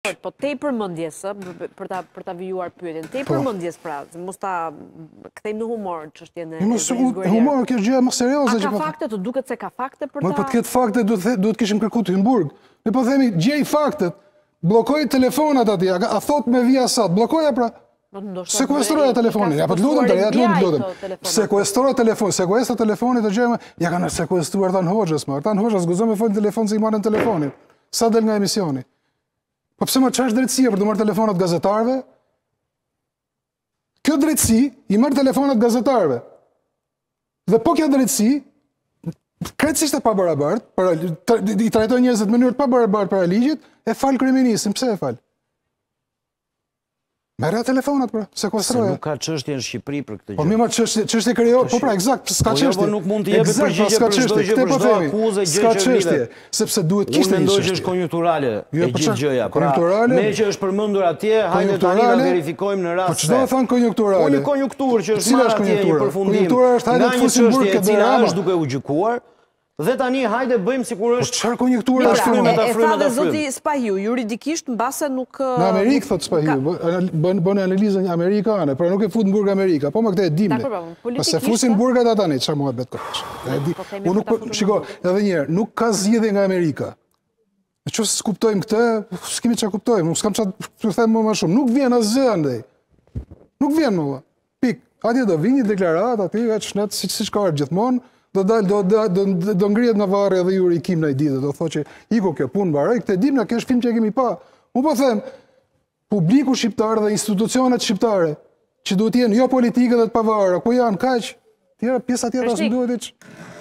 Po tej përmendjes, për ta vijuar pyetjen, tej përmendjes pra, mos ta kthejmë në humor çështjen e zgjuarjes. Humor kjo është gjë më serioze që ka fakte, të duket se ka fakte për ta. Po të ketë fakte duhet kishim kërkuar të Hymburg. Ne po themi gjej faktet, bllokoj telefonat atje, a thot me Viasat, bllokoja pra. Sekuestroja telefonin, ja po të lutem. Sekuestroja telefonin, sekuestra telefonit të gjëma, ja kanë sekuestruar Artan Hoxhës, Artan Hoxha zguzon me folën telefon se i marrën telefonin. Sa del nga emisioni. Po pse më çash drejtësia për të marrë telefonat gazetarëve? Kjo drejtësi i marr telefonat gazetarëve. Dhe po kjo drejtësi krejtësisht e pabarabartë, i trajton njerëzit në mënyrë të pabarabartë para ligjit, e fal kryeministin, pse e fal? Merra telefonat, pra, sekuestroja. Se nuk ka çështje në Shqipëri për këtë gjë. Po mirë, çështje krijohet, po pra, eksakt, s'ka çështje. Po nuk mund të jepë përgjigje për çdo gjë, për çdo akuzë, gjë që çështje, sepse duhet kishte një çështje. Unë mendoj që është konjunkturale e gjithë gjëja. Pra, me që është përmendur atje, hajde tani ta verifikojmë në rast se. Po çdo e thon konjunkturale. Po një konjunkturë që është marrë atje një përfundim. Konjunktura është hajde të fusim burg e cila është duke u gjykuar. Dhe tani hajde bëjmë sikur është. Po çfarë konjunktura është kjo? E tha dhe zoti Spahiu, juridikisht mbase nuk në Amerikë thot Spahiu, bën analizën amerikane, pra nuk e fut në burg Amerika, po më këtë e dim ne. Po se fusin burgat ata tani, çfarë muhabet kosh. Unë nuk shiko, edhe një herë, nuk ka zgjedhje nga Amerika. Nëse s'kuptojmë këtë, s'kemi çfarë kuptojmë, nuk s'kam çfarë të them më shumë, nuk vjen asgjë andaj. Nuk vjen më. Pik, atje do vinë deklaratë aty veç net siç ka gjithmonë. Do ngrihet nga varri edhe Juri Kim ndaj ditë, do thotë që iko kjo punë mbaroi, këtë dim na kjo është film që e kemi pa. Unë po them, publiku shqiptar dhe institucionet shqiptare, që duhet të jenë jo politike dhe të pavarura, ku janë kaq, tjera pjesa tjetër as duhet